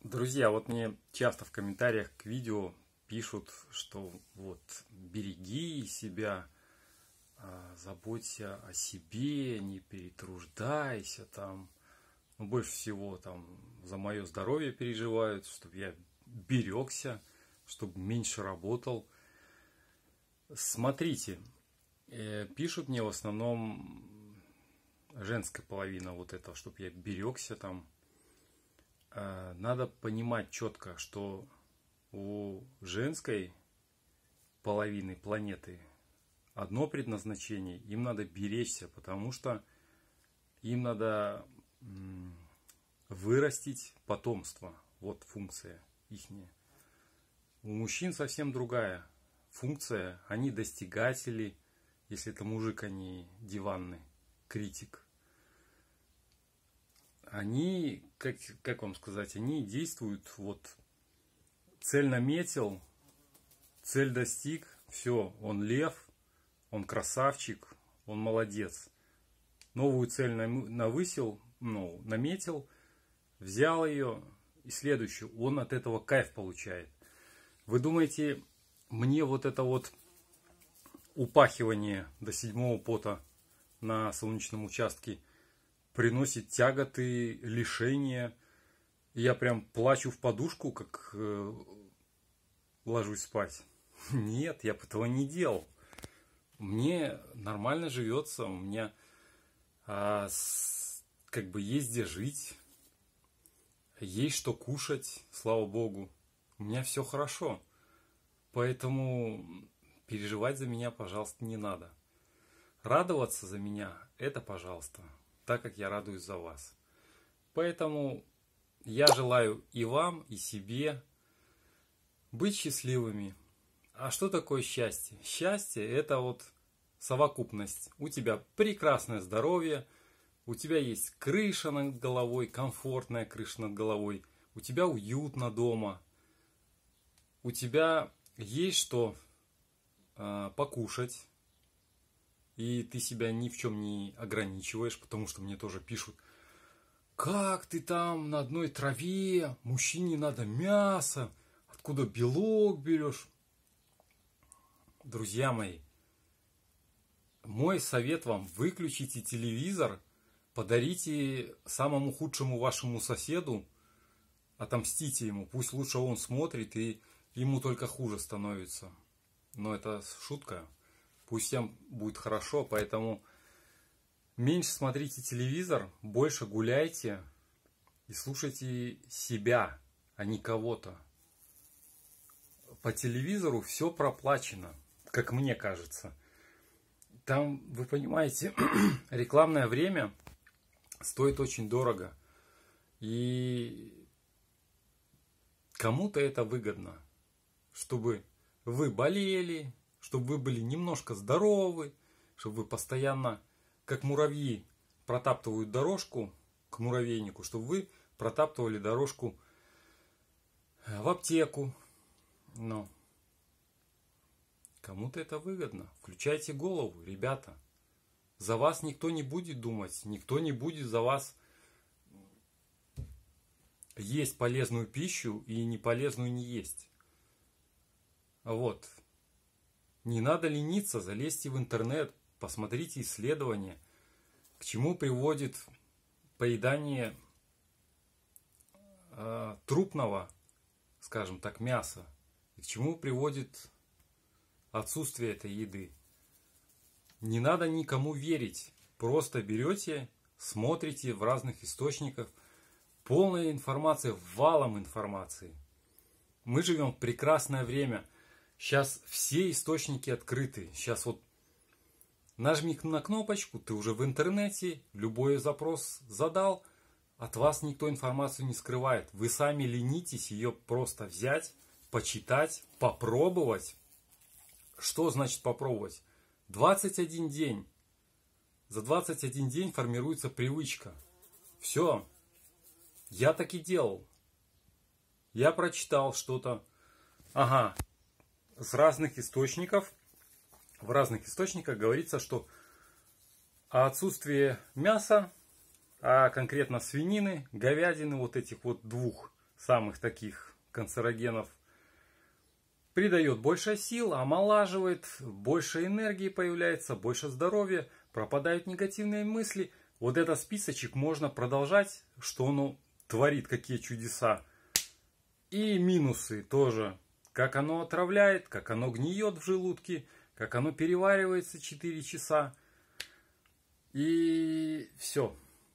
Друзья, вот мне часто в комментариях к видео пишут, что вот береги себя, заботься о себе, не перетруждайся там. Но больше всего там за мое здоровье переживают, чтобы я берегся, чтобы меньше работал. Смотрите, пишут мне в основном женская половина вот этого, чтобы я берегся там. Надо понимать четко, что у женской половины планеты одно предназначение, им надо беречься, потому что им надо вырастить потомство. Вот функция ихняя. У мужчин совсем другая функция. Они достигатели, если это мужик, они диванный критик. Они, как вам сказать, они действуют, вот, цель наметил, цель достиг, все, он лев, он красавчик, он молодец. Новую цель наметил, взял ее, и следующую, он от этого кайф получает. Вы думаете, мне вот это вот упахивание до 7-го пота на солнечном участке приносит тяготы, лишения? Я прям плачу в подушку, как ложусь спать. Нет, я бы этого не делал. Мне нормально живется, у меня как бы есть где жить, есть что кушать, слава богу. У меня все хорошо. Поэтому переживать за меня, пожалуйста, не надо. Радоваться за меня, это пожалуйста, так как я радуюсь за вас. Поэтому я желаю и вам, и себе быть счастливыми. А что такое счастье? Счастье – это вот совокупность. У тебя прекрасное здоровье, у тебя есть крыша над головой, комфортная крыша над головой, у тебя уютно дома, у тебя есть что покушать, и ты себя ни в чем не ограничиваешь, потому что мне тоже пишут: как ты там на одной траве, мужчине надо мясо, откуда белок берешь? Друзья мои, мой совет вам: выключите телевизор, подарите самому худшему вашему соседу, отомстите ему, пусть лучше он смотрит, и ему только хуже становится. Но это шутка. Пусть всем будет хорошо, поэтому меньше смотрите телевизор, больше гуляйте и слушайте себя, а не кого-то. По телевизору все проплачено, как мне кажется. Там, вы понимаете, рекламное время стоит очень дорого. И кому-то это выгодно, чтобы вы болели, чтобы вы были немножко здоровы, чтобы вы постоянно, как муравьи, протаптывают дорожку к муравейнику, чтобы вы протаптывали дорожку в аптеку. Но кому-то это выгодно. Включайте голову, ребята. За вас никто не будет думать, никто не будет за вас есть полезную пищу и неполезную не есть. Вот. Не надо лениться, залезьте в интернет, посмотрите исследования, к чему приводит поедание трупного, скажем так, мяса, и к чему приводит отсутствие этой еды. Не надо никому верить, просто берете, смотрите в разных источниках, полная информация, валом информации. Мы живем в прекрасное время. Сейчас все источники открыты. Сейчас вот нажми на кнопочку, ты уже в интернете, любой запрос задал, от вас никто информацию не скрывает. Вы сами ленитесь ее просто взять, почитать, попробовать. Что значит попробовать? 21 день. За 21 день формируется привычка. Все. Я так и делал. Я прочитал что-то. Ага. С разных источников. В разных источниках говорится, что отсутствие мяса, а конкретно свинины, говядины, вот этих вот двух самых таких канцерогенов. Придает больше сил, омолаживает, больше энергии появляется, больше здоровья, пропадают негативные мысли. Вот этот списочек можно продолжать, что оно творит, какие чудеса. И минусы тоже. Как оно отравляет, как оно гниет в желудке, как оно переваривается 4 часа. И все.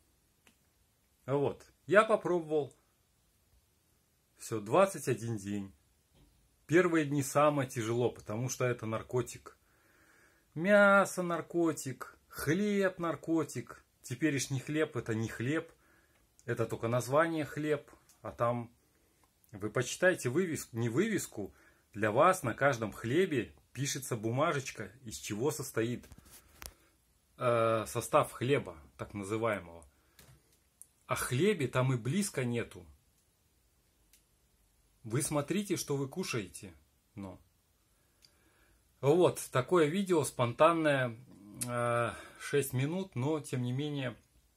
Вот. Я попробовал. Все, 21 день. Первые дни самое тяжело, потому что это наркотик. Мясо наркотик, хлеб наркотик. Теперешний хлеб это не хлеб, это только название хлеб. А там вы почитайте вывеску, не вывеску, для вас на каждом хлебе пишется бумажечка, из чего состоит состав хлеба, так называемого. А хлебе там и близко нету. Вы смотрите, что вы кушаете. Но. Вот, такое видео спонтанное, 6 минут, но тем не менее,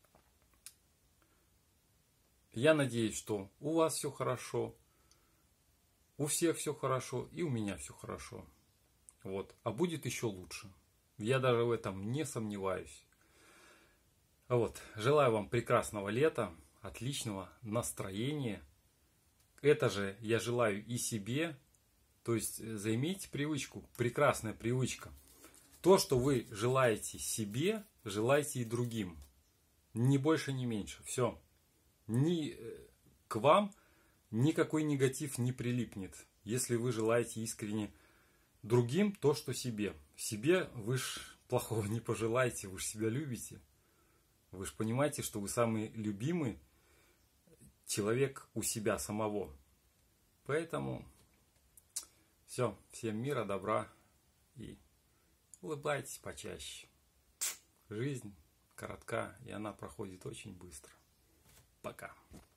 я надеюсь, что у вас все хорошо, у всех все хорошо и у меня все хорошо. Вот, а будет еще лучше. Я даже в этом не сомневаюсь. Вот, желаю вам прекрасного лета, отличного настроения. Это же я желаю и себе. То есть займите привычку, прекрасная привычка. То, что вы желаете себе, желайте и другим. Ни больше, ни меньше. Все. Ни к вам никакой негатив не прилипнет. Если вы желаете искренне другим то, что себе. Себе вы ж плохого не пожелаете, вы же себя любите. Вы же понимаете, что вы самый любимый человек у себя самого. Поэтому все, всем мира, добра и улыбайтесь почаще. Жизнь коротка, и она проходит очень быстро. Пока.